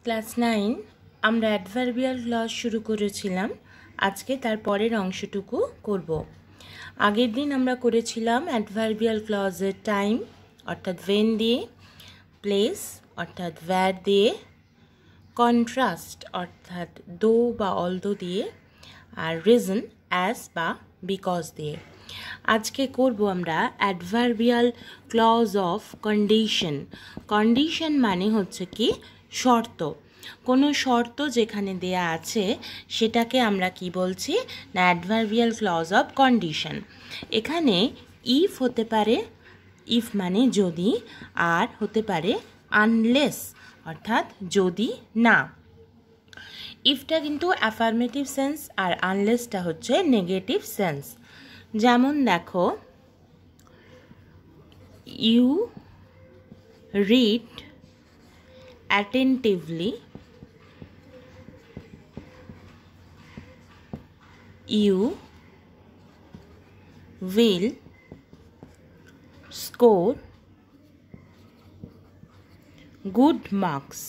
Class 9 আমরা adverbial clause শুরু করেছিলাম। আজকে তার পরের অংশটুকু করব। আগের দিন আমরা করেছিলাম অ্যাডভার্বিয়াল ক্লজের টাইম অর্থাৎ when দিয়ে, প্লেস অর্থাৎ where দিয়ে, কন্ট্রাস্ট অর্থাৎ though বা although দিয়ে, আর রিজন as বা because দিয়ে। আজকে করব আমরা adverbial clause of condition. Condition মানে হচ্ছে কি শর্ত। কোনো শর্ত যেখানে দেয়া আছে সেটাকে আমরা কি বলছি না অ্যাডভার্বিয়াল ক্লজ অফ কন্ডিশন। এখানে ইফ হতে পারে, ইফ মানে যদি, আর হতে পারে আনলেস অর্থাৎ যদি না। ইফটা কিন্তু অ্যাফার্মেটিভ সেন্স আর আনলেসটা হচ্ছে নেগেটিভ সেন্স। যেমন দেখো, you read attentively, you will score good marks।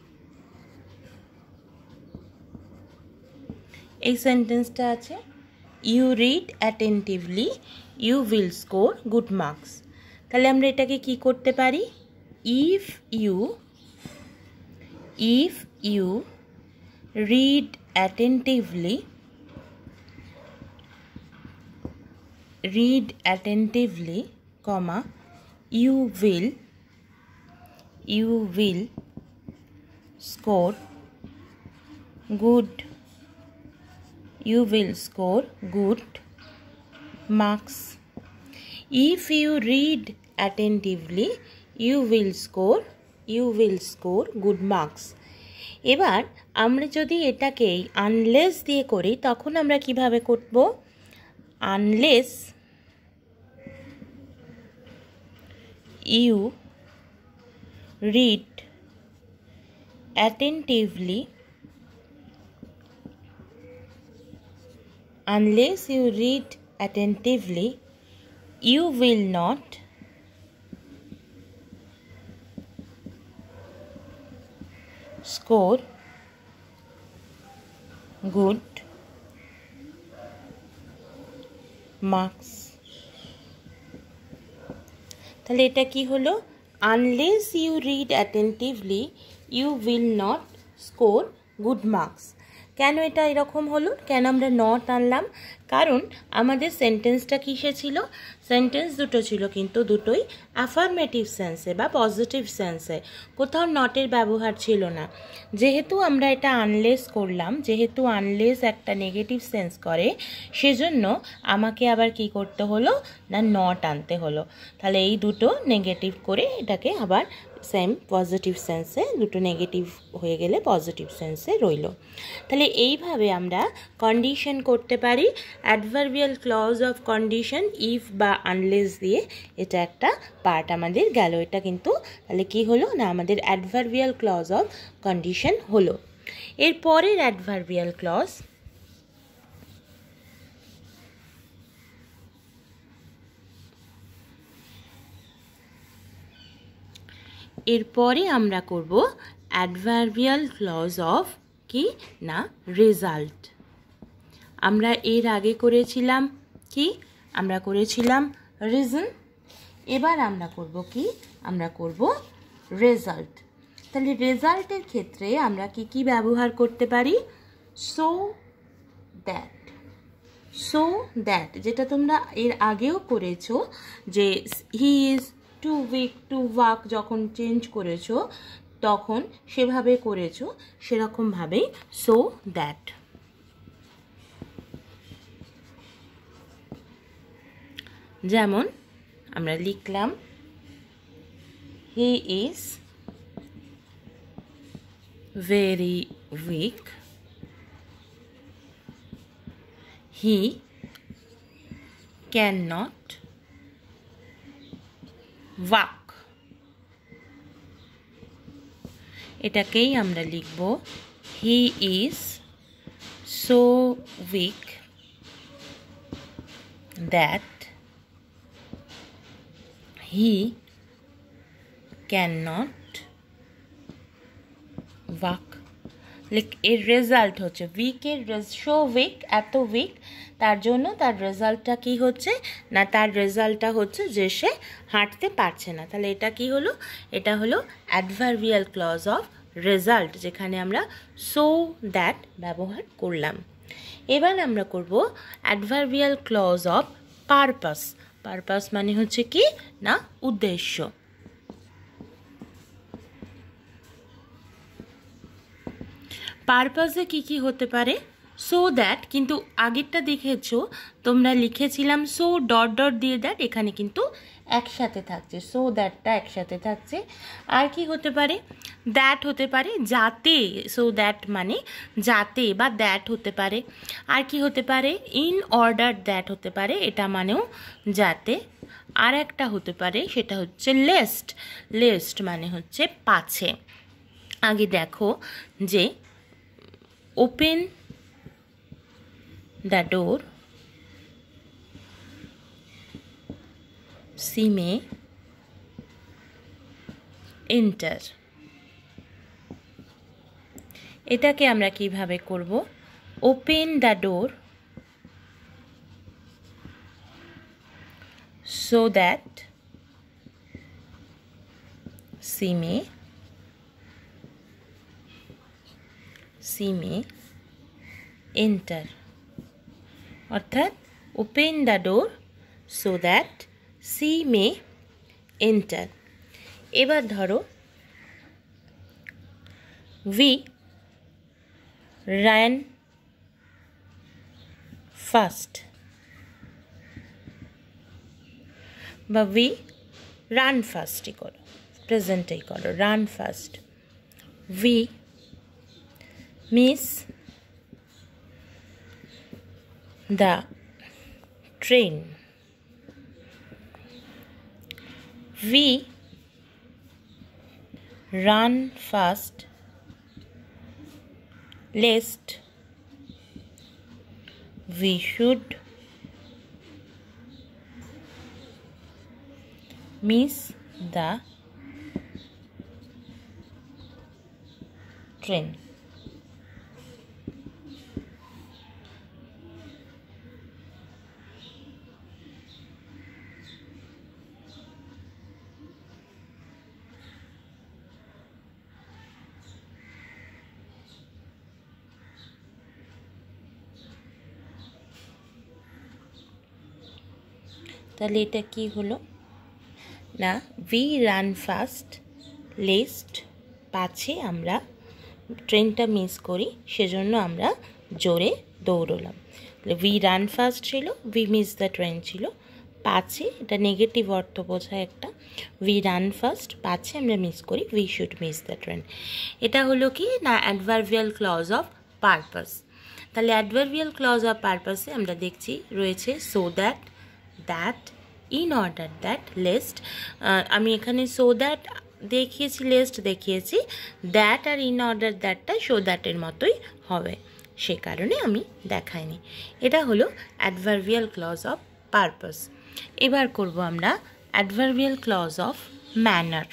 এই সেন্টেন্সটা আছে you read attentively, you will score good marks. তাহলে আমরা এটাকে কি করতে পারি, if you read attentively, comma, you will score good marks। If you read attentively, you will score good marks। এবার আমরা যদি এটাকে আনলেস দিয়ে করি তখন আমরা কিভাবে করব, unless you read attentively, you will not score good marks। তাহলে এটা কি হলো, unless you read attentively you will not score good marks. কেন এটা এরকম হলো, কেন আমরা নট আনলাম? কারণ আমাদের সেন্টেন্সটা কিসে ছিল, সেন্টেন্স দুটো ছিল কিন্তু দুটোই অ্যাফার্মেটিভ সেন্সে বা পজিটিভ সেন্সে, কোথাও নটের ব্যবহার ছিল না। যেহেতু আমরা এটা আনলেস করলাম, যেহেতু আনলেস একটা নেগেটিভ সেন্স করে, সেজন্য আমাকে আবার কি করতে হলো না নট আনতে হলো। তাহলে এই দুটো নেগেটিভ করে এটাকে আবার সেম পজিটিভ সেন্সে, দুটো নেগেটিভ হয়ে গেলে পজিটিভ সেন্সে রইল। তাহলে এইভাবে আমরা কন্ডিশন করতে পারি। Adverbial clause of condition if বা আনলেস দিয়ে এটা একটা পার্ট আমাদের গেল। এটা কিন্তু তাহলে কি হলো না আমাদের অ্যাডভার্বিয়াল ক্লজ অফ কন্ডিশন হলো। এর পরের অ্যাডভার্বিয়াল ক্লজ এরপরে আমরা করব অ্যাডভার্বিয়াল ক্লজ অফ কি না রেজাল্ট। আমরা এর আগে করেছিলাম কি, আমরা করেছিলাম রিজন। এবার আমরা করব কি, আমরা করব রেজাল্ট। তাহলে রেজাল্টের ক্ষেত্রে আমরা কি কি ব্যবহার করতে পারি, সো দ্যাট, যেটা তোমরা এর আগেও করেছো, যে he is too weak to walk যখন চেঞ্জ করেছো তখন সেভাবে করেছো, সেরকমভাবেই সো দ্যাট। যেমন আমরা লিখলাম he is very weak, he can not walk. এটাকেই আমরা লিখব he is so weak that he cannot walk. এর রেজাল্ট হচ্ছে উইকের শো উইক, এত উইক, তার জন্য তার রেজাল্টটা কি হচ্ছে না, তার রেজাল্টটা হচ্ছে যে সে হাঁটতে পারছে না। তাহলে এটা কি হলো, এটা হলো অ্যাডভার্বিয়াল ক্লজ অফ রেজাল্ট, যেখানে আমরা সো দ্যাট ব্যবহার করলাম। এবার আমরা করব adverbial clause of purpose. Purpose মানে হচ্ছে কি না উদ্দেশ্য। পারপাসে কি কি হতে পারে, সো দ্যাট, কিন্তু আগেরটা দেখেছো তোমরা লিখেছিলাম সো ডট ডট দিয়ে দ্যাট, এখানে কিন্তু একসাথে থাকছে, সো দ্যাটটা একসাথে থাকছে। আর কি হতে পারে, দ্যাট হতে পারে, যাতে, সো দ্যাট মানে যাতে বা দ্যাট হতে পারে। আর কি হতে পারে, ইন অর্ডার দ্যাট হতে পারে, এটা মানেও যাতে। আর একটা হতে পারে সেটা হচ্ছে লেস্ট, লেস্ট মানে হচ্ছে পাছে। আগে দেখো যে open the door, she may enter. এটাকে আমরা কিভাবে করব, open the door so that she may enter, অর্থাৎ open the door so that she may enter. এবার ধরো উই ran ফাস্ট, বা উই রান ফাস্টই করো, প্রেজেন্টেই করো, run fast. We miss the train, we run fast lest we should miss the train. তাহলে এটা কি হলো না, উই রান ফাস্ট লেস্ট, পাছে আমরা ট্রেনটা মিস করি সেজন্য আমরা জোরে দৌড়লাম। তাহলে উই রান ফাস্ট ছিল, উই মিস দ্য ট্রেন ছিল, পাছে এটা নেগেটিভ অর্থ বোঝায় একটা, উই রান ফাস্ট পাছে আমরা মিস করি, we should miss the train. এটা হলো কি না অ্যাডভার্বিয়াল ক্লজ অফ পারপাস। তাহলে অ্যাডভার্বিয়াল ক্লজ অফ পারপাসে আমরা দেখছি রয়েছে so that, that, in order that, lest. আমি এখানে সো দ্যাট দেখিয়েছি, লেস্ট দেখিয়েছি, দ্যাট আর ইন অর্ডার দ্যাটটা সো দ্যাটের মতোই হবে, সে কারণে আমি দেখাইনি। এটা হলো অ্যাডভার্বিয়াল ক্লজ অফ পারপাস। এবার করব আমরা adverbial clause of manner.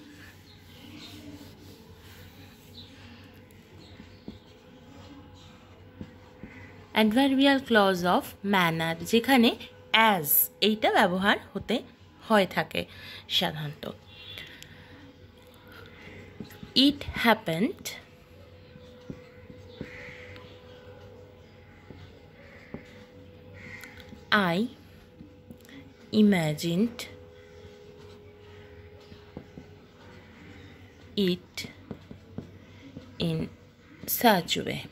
Adverbial clause of manner, যেখানে অ্যাজ এইটা ব্যবহার হয়ে থাকে সাধারণত। It happened, I imagined it in such a way.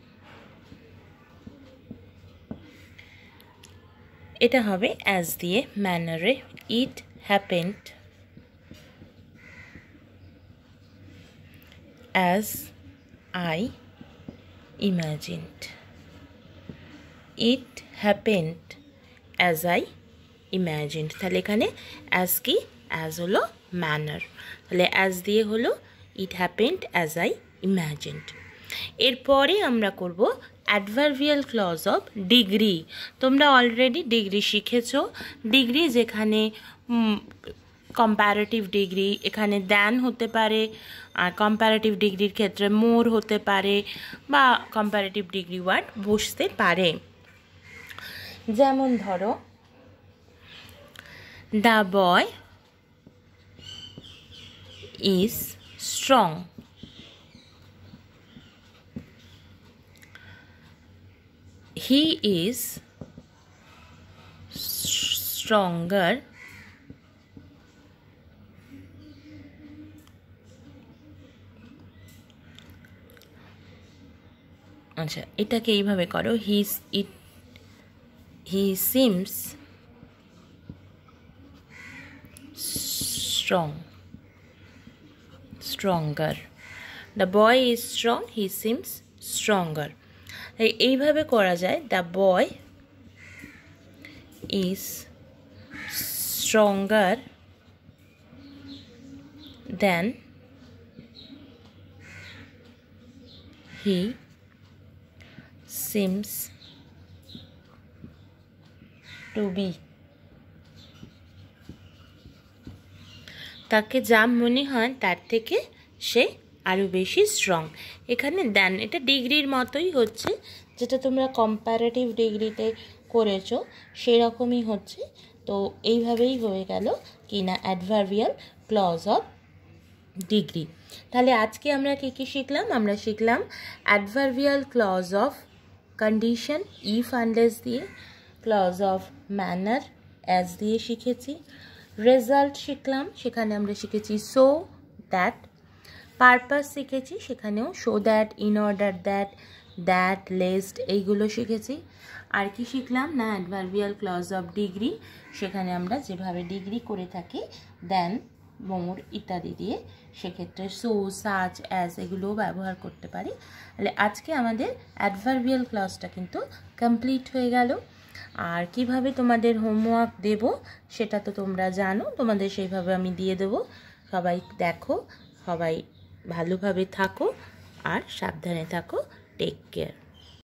এটা হবে অ্যাজ দিয়ে ম্যানারে, it happened as I imagined, it happened as I imagined. তাহলে এখানে অ্যাজ কি, অ্যাজ হলো ম্যানার, তাহলে অ্যাজ দিয়ে হলো it happened as I imagined. এরপরে আমরা করব অ্যাডভার্বিয়াল ক্লজ অফ ডিগ্রি। তোমরা অলরেডি ডিগ্রি শিখেছো, ডিগ্রি যেখানে কম্পারেটিভ ডিগ্রি, এখানে দ্যান হতে পারে, আর কম্পারেটিভ ডিগ্রির ক্ষেত্রে মোর হতে পারে, বা কম্পারেটিভ ডিগ্রি ওয়ার্ড বসতে পারে। যেমন ধরো, the boy is strong. He is stronger আচ্ছা, এটাকে এইভাবে করো, he seems stronger. The boy is strong, he seems stronger. এইভাবে করা যায়, the boy is stronger than he seems to be। তাকে যা মনে হয় তার থেকে সে আরও বেশি স্ট্রং। এখানে দেন এটা ডিগ্রির মতোই হচ্ছে, যেটা তোমরা কম্পারেটিভ ডিগ্রিতে করেছো সেরকমই হচ্ছে। তো এইভাবেই হয়ে গেল কি না অ্যাডভার্বিয়াল ক্লজ অফ ডিগ্রি। তাহলে আজকে আমরা কী কী শিখলাম? আমরা শিখলাম adverbial clause of condition if unless দিয়ে, ক্লজ অফ ম্যানার অ্যাজ দিয়ে শিখেছি, রেজাল্ট শিখলাম, সেখানে আমরা শিখেছি সো দ্যাট, পারপাস শিখেছি, সেখানেও so that, in order that, lest, এইগুলো শিখেছি। আর কি শিখলাম না অ্যাডভার্বিয়াল ক্লজ অফ ডিগ্রি, সেখানে আমরা যেভাবে ডিগ্রি করে থাকি দেন, মোর ইত্যাদি দিয়ে, সেক্ষেত্রে সো, সাচ, অ্যাজ এগুলোও ব্যবহার করতে পারি। তাহলে আজকে আমাদের অ্যাডভার্বিয়াল ক্লজটা কিন্তু কমপ্লিট হয়ে গেল। আর কিভাবে তোমাদের হোমওয়ার্ক দেব সেটা তো তোমরা জানো, তোমাদের সেইভাবে আমি দিয়ে দেব। সবাই দেখো, সবাই ভালোভাবে থাকো আর সাবধানে থাকো। Take care.